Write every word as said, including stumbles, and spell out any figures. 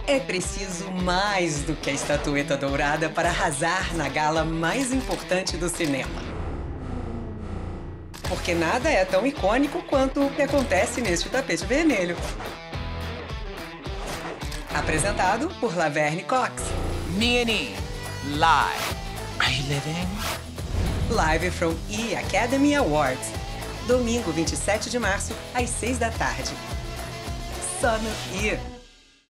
É preciso mais do que a estatueta dourada para arrasar na gala mais importante do cinema. Porque nada é tão icônico quanto o que acontece neste tapete vermelho. Apresentado por Laverne Cox. Me and E, live. Are you living? Live from E! Academy Awards. Domingo, vinte e sete de março, às seis da tarde. Só no E!